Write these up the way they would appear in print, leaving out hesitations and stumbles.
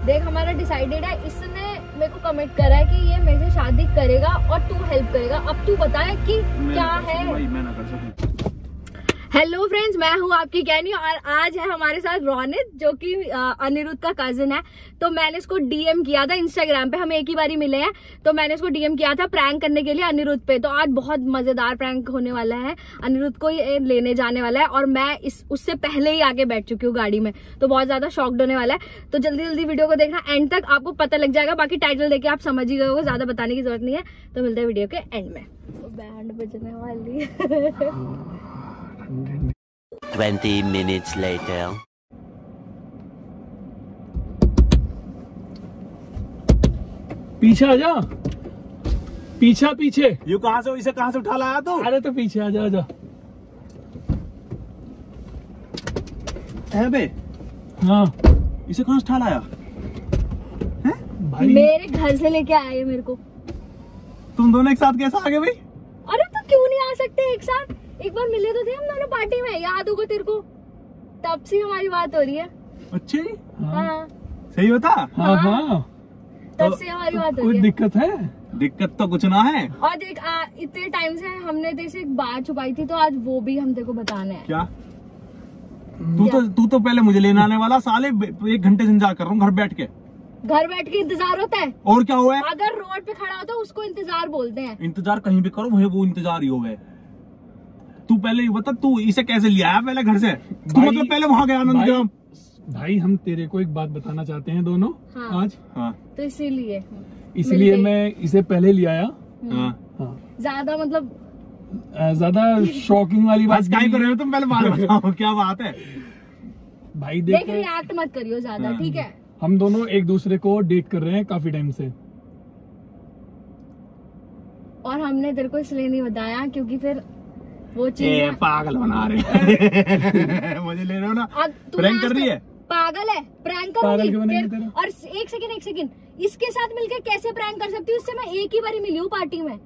देख हमारा डिसाइडेड है, इसने मेरे को कमिट करा है कि ये मेरे से शादी करेगा और तू हेल्प करेगा। अब तू बता कि क्या है। मैं ना कर सकूं। हेलो फ्रेंड्स, मैं हूँ आपकी कैनी और आज है हमारे साथ रोनित जो कि अनिरुद्ध का कजिन है। तो मैंने इसको डीएम किया था इंस्टाग्राम पे, हम एक ही बारी मिले हैं, तो मैंने इसको डीएम किया था प्रैंक करने के लिए अनिरुद्ध पे। तो आज बहुत मजेदार प्रैंक होने वाला है, अनिरुद्ध को ये लेने जाने वाला है और मैं उससे पहले ही आके बैठ चुकी हूँ गाड़ी में, तो बहुत ज्यादा शॉक्ड होने वाला है। तो जल्दी जल्दी वीडियो को देखना, एंड तक आपको पता लग जाएगा। बाकी टाइटल देके आप समझ ही गए होगे, ज्यादा बताने की जरूरत नहीं है। तो मिलते हैं वीडियो के एंड में। तो बैंड बजने वाली है 20 minutes later. पीछे आ जा, पीछे। ये कहाँ से, इसे कहाँ से उठा लाया तू? अरे तो पीछे आ जा। है बे? हाँ, इसे कहाँ से उठा लाया? भाई मेरे घर से लेके आए मेरे को। तुम दोनों एक साथ कैसे आ गए भाई? अरे तो क्यों नहीं आ सकते एक साथ? एक बार मिले तो थे हम दोनों पार्टी में, याद होगा तेरे को? तब से हमारी बात हो रही है। अच्छे हाँ सही बता। हाँ तब से हमारी बात हो कोई रही है। दिक्कत है? दिक्कत तो कुछ ना है। और देख इतने टाइम से हमने तेरे से एक बात छुपाई थी, तो आज वो भी हम तेरे को बताना है। क्या? तू तो पहले मुझे लेने आने वाला, साले 1 घंटे से इंतजार कर रहा हूँ घर बैठ के। घर बैठ के इंतजार होता है? और क्या हुआ है? अगर रोड पे खड़ा होता है उसको इंतजार बोलते हैं। इंतजार कहीं भी करो, वही वो इंतजार ही हो गए। तू पहले ये बता, तू इसे कैसे लिया आया पहले घर से? तू मतलब पहले वहां गया आनंद ग्राम? भाई हम तेरे को एक बात बताना चाहते हैं दोनों। हाँ। आज हाँ तो इसीलिए इसलिए मैं इसे पहले ले आया। हाँ। हाँ, ज्यादा मतलब ज्यादा शॉकिंग वाली बात क्या कर रहे हो तुम? पहले बात बताओ क्या बात है? भाई देख रिएक्ट मत करियो ज्यादा, ठीक है? हम दोनों एक दूसरे को डेट कर रहे हैं काफी टाइम से, और हमने तेरे को इसलिए नहीं बताया क्योंकि फिर वो चीज पागल बना रहे मुझे ले रहे हो ना? प्रैंक कर रही है? पागल है, प्रैंक पागल क्यों करूंगी बनेंगे तेरा? और एक सेकंड इसके साथ मिलकर कैसे प्रैंक कर सकती हूँ? उससे मैं एक ही बारी मिली हूँ पार्टी में,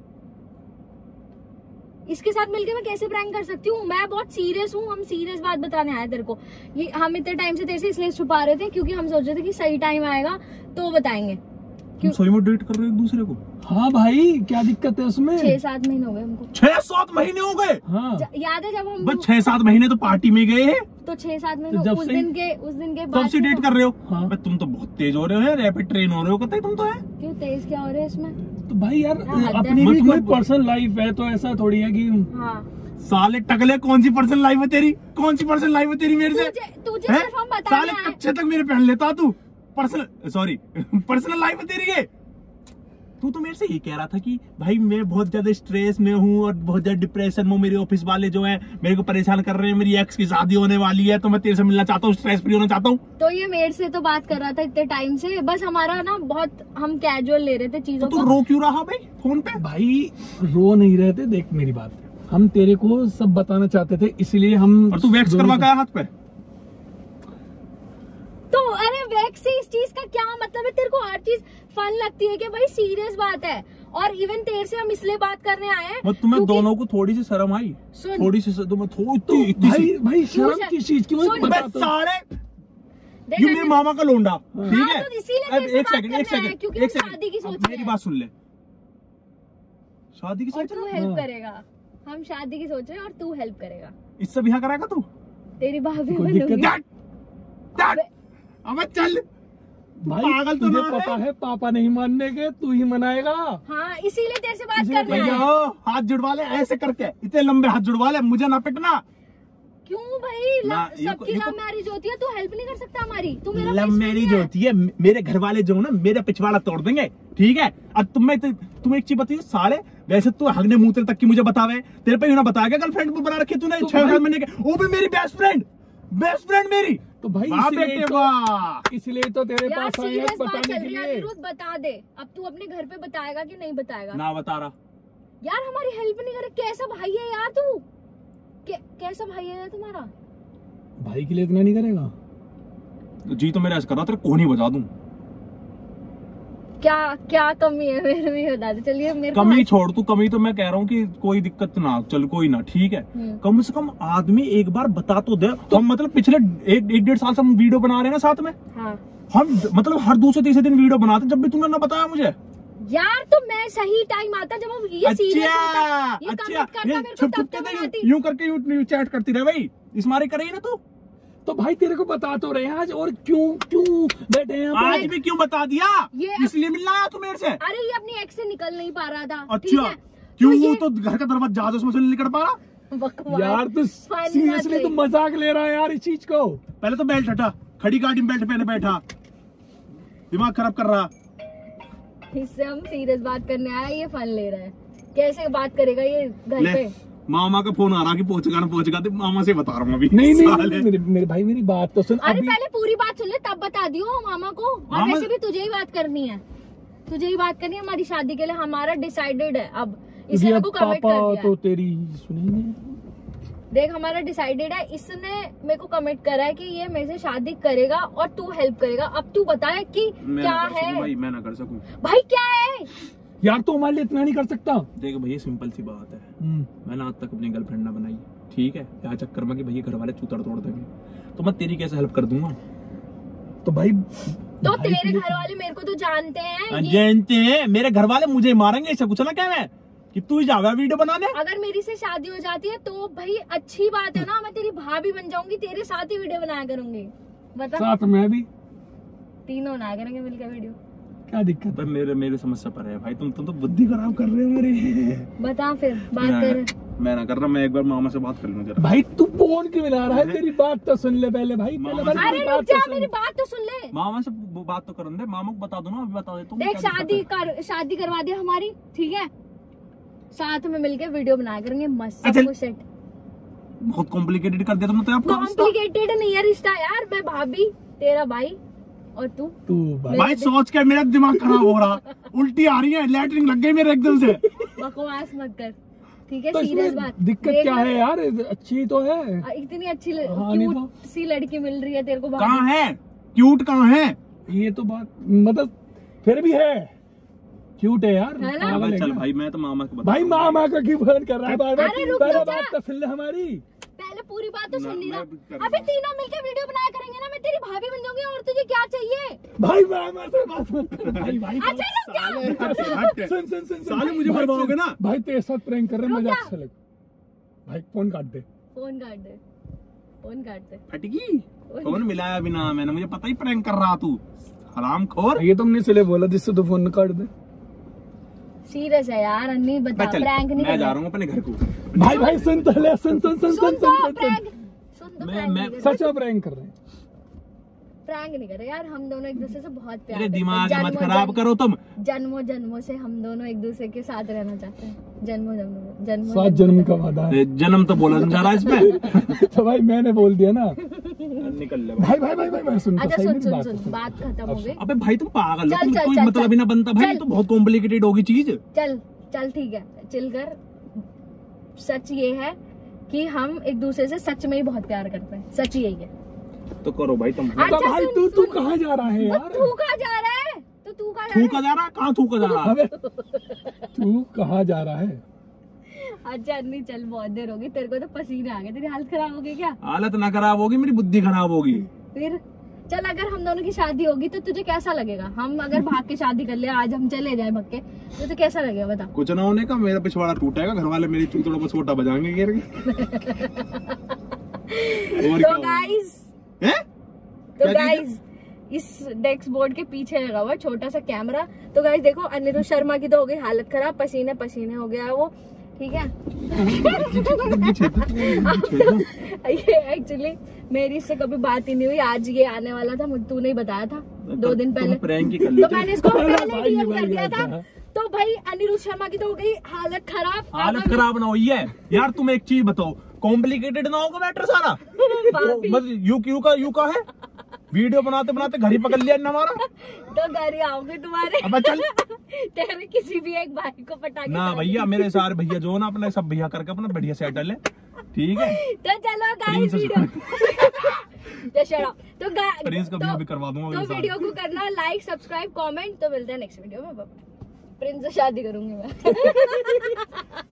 इसके साथ मिलकर मैं कैसे प्रैंक कर सकती हूँ? मैं बहुत सीरियस हूँ, हम सीरियस बात बताने आए तेरे को। ये हम इतने टाइम से तेरे से इसलिए छुपा रहे थे क्योंकि हम सोच रहे थे कि सही टाइम आएगा तो बताएंगे। तुम सही में डेट कर रहे हो एक दूसरे को? हाँ भाई, क्या दिक्कत है उसमें? 6-7 महीने हो गए हमको। 6-7 महीने हो गए? हाँ याद है जब हम बस 6-7 महीने तो पार्टी में गए हैं, तो 6-7 महीने तो जब उस से- दिन के तब बाद से डेट कर रहे हो? हाँ। बस तुम तो बहुत तेज हो रहे हो, रैपिड ट्रेन हो रहे हो कतई तुम तो है। क्यों तेज क्या हो रहा है इसमें? तो भाई यार हाँ, अपनी मैं भी कोई तुम्हें- पर्सनल लाइफ है, तो ऐसा थोड़ी है कि हाँ साले टकले, कौन सी पर्सनल लाइफ है तेरी? कौन सी पर्सनल लाइफ है तेरी मेरे से? तुझे हैं? सिर्फ हम बताने साले आए। कच्चे तक मेरे पहन लेता तू। पर्सनल सॉरी पर्सनल लाइफ है तेरी ये? तू तो मेरे से ये कह रहा था कि भाई मैं बहुत ज्यादा स्ट्रेस में हूँ और बहुत ज्यादा डिप्रेशन में, मेरे ऑफिस वाले जो है मेरे को परेशान कर रहे हैं, मेरी एक्स की शादी होने वाली है तो मैं तेरे से मिलना चाहता हूँ, स्ट्रेस फ्री होना चाहता हूँ। तो ये मेरे से तो बात कर रहा था इतने टाइम से, बस हमारा ना बहुत हम कैजुअल ले रहे थे चीजों तो को। तू रो क्यों रहा भाई फोन पे? भाई रो नहीं रहे थे। देख मेरी बात, हम तेरे को सब बताना चाहते थे, इसलिए हम और तू वैक्स करवा के आया हाथ पे? तो अरे वैक्स से इस चीज का क्या मतलब है? तेरे को हर चीज फन लगती है कि भाई सीरियस बात है? और इवन तेरे से हम इसलिए बात करने आए हैं मतलब तुम्हें क्योंकि- दोनों को थोड़ी सी शर्म आई? सुन। थोड़ी सी तुम्हें तो इतनी भाई सी? भाई शर्म क्यों किस चीज की? मैं सुन, बता बस तो- साले देख ये अनिल, मेरे मामा का लोंडा, ठीक हाँ, है? तो इसीलिए अब तेरे से एक बात सेकंड करने आए, क्योंकि हम शादी की सोच रहे मेरी हैं। बात सुन ले। शादी की और सोच तू रहा है? हेल्प करेगा। हम शादी की सोच रहे हैं और तू हेल्प करेगा। इससे ब्याह कराएगा तू? तेरी भाभी कोई दिक्कत बनूंगी। डैड, अबे चल। भाई पागल तो तुझे ना है? पता है पापा नहीं मानने के, तू ही मनाएगा। हाँ इसीलिए तेरे से बात इसीलिए करने भैया आए। हो, हाथ जुड़वा ले ऐसे करके, इतने लंबे हाथ जुड़वा ले, मुझे ना पिटना। क्यों भाई? ना, ये सबकी को- लव मैरिज होती है, तू हेल्प नहीं कर सकता हमारी? तू मेरा लव best मैरिज friend है। होती है, मेरे घर वाले जो है ना मेरा पिछवाड़ा तोड़ देंगे, ठीक है? अब तुम्हें एक चीज बताइए साले, वैसे तू हगने मूत्र तक की मुझे बतावे, तेरे पे ना बताया गर्लफ्रेंड बना रखी तूने तो 6 भाई- महीने के, वो भी मेरी बेस्ट फ्रेंड मेरी। तो भाई वाह इसलिए बेटे तो- वाह। इसलिए तो तेरे यार पास आए हैं सीरियस बात बताने चल के रही है, लिए। अनिरुद्ध बता दे। अब तू अपने घर पे बताएगा कि नहीं बताएगा? ना बता रहा। यार हमारी हेल्प नहीं करे। कैसा भाई है यार तू? कैसा भाई है यार तुम्हारा? भाई के लिए इतना नहीं करेगा? जी तो मेरा ऐसा कर रहा तेरे को नहीं बजा दूं। क्या क्या कमी है मेरे में, बता दे। चलिए मेरे को कमी छोड़ तू, कमी तो मैं कह रहा हूँ कि कोई दिक्कत ना, चल कोई ना, ठीक है? कम से कम आदमी एक बार बता तो दे। तो हम मतलब पिछले 1-1.5 साल से हम वीडियो बना रहे हैं ना साथ में, हाँ हम मतलब हर दूसरे तीसरे दिन वीडियो बनाते जब भी तूने ना बताया मुझे। यार तो मैं सही टाइम आता जब हम ये सीरियस होता, ये अच्छा कमेंट करता मेरे को छुप तब के तो बनाती। यूं करके यूं चैट करती रहे भाई, इस मारे कर रही है ना तू। तो भाई तेरे को बता तो रहे हैं आज, और क्यों बैठे हैं यहाँ पे? आज भी क्यों बता दिया? ये इसलिए मिलना आया तू मेरे से? अरे ये अपनी एक्स से निकल नहीं पा रहा था। अच्छा क्यों? वो तो घर का दरवाजा जहाज उसमें से नहीं निकल पा रहा। बकवास। यार तू सीरियसली तू मजाक ले रहा है यार इस चीज को। पहले तो बेल्ट हटा, खड़ी गाड़ी में बेल्ट पहने बैठा, दिमाग खराब कर रहा। इससे हम सीरियस बात करने आया, ये फन ले रहा है। कैसे बात करेगा ये घर पे? मामा का फोन आ रहा कि पहुंचेगा तो मामा से बता रहा हूँ अभी। नहीं मेरे भाई मेरी बात तो सुन। अरे पहले पूरी बात सुन ले तब बता दियो मामा को। और वैसे भी तुझे ही बात करनी है, तुझे ही बात करनी है हमारी शादी के लिए। हमारा डिसाइडेड है अब, इसलिए मेरे को कमिट कर दिया। तो तेरी सुनेंगे। देख हमारा डिसाइडेड है, इसने मेरे को कमिट करा है कि ये मेरे से शादी करेगा और तू हेल्प करेगा। अब तू बता कि क्या है। भाई मैं ना कर सकूं। भाई क्या है यार तो हमारे लिए इतना नहीं कर सकता। देख भैया सिंपल सी बात है, मैंने आज तक अपनी गर्लफ्रेंड ना बनाई, ठीक है, क्या चक्कर में कि भैया घर वाले चूतर तोड़ देंगे, तो मैं तेरी कैसे हेल्प कर दूंगा? तो भाई तो तेरे घर वाले मेरे को तो जानते हैं, जानते हैं मेरे घर वाले मुझे मारेंगे, ऐसा कुछ ना क्या मैं कि तू ही जाएगा वीडियो बनाने। अगर मेरी से शादी हो जाती है तो भाई अच्छी बात है ना, मैं तेरी भाभी बन जाऊंगी, तेरे साथ ही वीडियो बनाया करूंगी। बता, साथ में भी तीनों बनाया करेंगे मिलकर वीडियो। क्या दिक्कत है? मेरे समस्या पर है भाई, तुम तो बुद्धि खराब कर रहे हो मेरी। बता फिर बात कर। मैं ना कर रहा, मैं एक बार मामा से बात कर लूं जरा। भाई तू फोन क्यों मिला रहा है? मेरी बात तो सुन ले पहले भाई। अरे रुक जा, मेरी बात तो सुन ले। मामा से बात तो करने दे, मामा को बता दो ना, अभी बता दे। देख शादी करवा दे हमारी, ठीक है, साथ में मिलके वीडियो बनाया करेंगे मस्त सब कुछ सेट। बहुत कॉम्प्लिकेटेड कर दिया तुमने तो। आपका कॉम्प्लिकेटेड नहीं है रिश्ता यार, मैं भाभी, तेरा भाई और तू भाई सोच के मेरा दिमाग खराब हो रहा, उल्टी आ रही है, लैटरिन लग गई मेरे एकदम से। बकवास मत कर, ठीक है? तो सीरियस बात। दिक्कत क्या है यार? अच्छी तो है, इतनी अच्छी क्यूट सी लड़की मिल रही है तेरे को। कहाँ है क्यूट? कहाँ है? ये तो बात मतलब फिर भी है, क्यूट है यार। है चल भाई मैं तो मामा को बता। भाई मामा का क्यों फोन कर रहा है बार बार? अरे रुक पहले जा, बात तो सुन ले हमारी। पहले पूरी बात तो सुन ली ना। अभी तीनों मिलके वीडियो बनाया करेंगे ना, मैं तेरी भाभी बन जाऊंगी, और तुझे क्या चाहिए? भाई मामा से बात मत कर भाई। भाई अच्छा रुक जा। सुन साले मुझे मरवाओगे ना भाई, तेरे साथ प्रैंक कर रहे हैं, मजाक से लग। भाई फोन काट दे, फोन काट दे, फोन काट दे। फटकी फोन मिलाया बिना मैंने, मुझे पता ही प्रैंक कर रहा तू हरामखोर। ये तुमने इसलिए बोला जिससे तो फोन काट दे। सीरियस है यार, अन्नी बता, प्रैंक नहीं मैं जा रहा हूँ अपने घर को। भाई सुन तो ले, सुन मैं सच में प्रैंक कर रहे हैं। प्रैंक नहीं कर रहे यार, हम दोनों एक दूसरे से बहुत प्यार तेरे करते हैं। दिमाग मत खराब करो तुम। जन्मों जन्मों से हम दोनों एक दूसरे के साथ रहना चाहते हैं। जन्मों 7 जन्म का वादा है। जन्म तो बोला जा रहा इसमें। तो भाई मैंने बोल दिया ना। निकल ले भाई सुन। अच्छा सुन, बात खत्म हो गई। अबे भाई तुम पागल हो, कोई मतलब ही ना बनता भाई, तो बहुत कॉम्प्लिकेटेड होगी चीज। चल ठीक है, चिल कर। सच ये है कि हम एक दूसरे से सच में ही बहुत प्यार करते हैं, सच यही है। तो करो भाई तुम। अच्छा, भाई तू कहाँ जा रहा है यार? तू कहाँ जा रहा है? तो तू कहाँ थूका जा रहा है? कहाँ थूका जा रहा है? तू कहाँ जा रहा है? अच्छा अन्नी चल, बहुत देर होगी, तेरे को तो पसीने आ गए, तेरी हालत खराब हो गई क्या? हालत ना खराब होगी, मेरी बुद्धि खराब होगी। फिर चल, अगर हम दोनों की शादी होगी तो तुझे कैसा लगेगा? हम अगर भाग के शादी कर ले, आज हम चले जाए भग के, तो तुझे कैसा लगेगा बता? कुछ ना होने का, मेरा पिछवाड़ा टूटेगा, घर वाले मेरी चूतड़ों को छोटा बजाएंगे गिर तो गाइस इस डेस्क बोर्ड के पीछे लगा हुआ छोटा सा कैमरा। तो गाइस देखो, अनिरुद्ध शर्मा की तो हो गई हालत खराब, पसीने पसीने हो गया है वो, ठीक है? ये एक्चुअली मेरी इससे कभी बात ही नहीं हुई, आज ये आने वाला था, मुझे तूने ही बताया था 2 दिन पहले, तो मैंने इसको पहले डीएम कर दिया था। तो भाई अनिरुद्ध शर्मा की तो हो गई हालत खराब। हालत खराब ना हुई है यार, तुम एक चीज बताओ, कॉम्प्लिकेटेड ना होगा मैटर सारा? यू का है, वीडियो बनाते बनाते घर ही पकड़ लिया ना हमारा। तो घर ही आओगे तुम्हारे। अब चल तेरे किसी भी एक भाई को पटा के ना भैया, मेरे सारे भैया जो ना अपने सब भैया करके अपना बढ़िया सेटल है, ठीक है? तो चलो गाइस वीडियो तो प्रिंस का वीडियो भी करवा दूंगा। तो वीडियो को करना लाइक, सब्सक्राइब, कमेंट। तो मिलते हैं नेक्स्ट वीडियो में। प्रिंस से शादी करूंगी मैं।